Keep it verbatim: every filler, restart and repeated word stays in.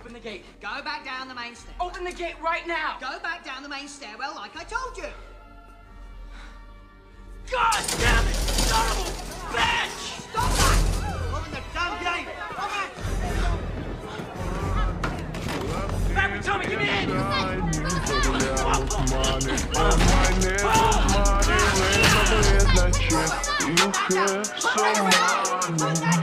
open the gate. Go back down the main stairwell. Open the gate right now! Go back down the main stairwell like I told you. God damn it! Son of a bitch! Stop that! Open the damn gate! Baby, Tommy, give me in! You care so much.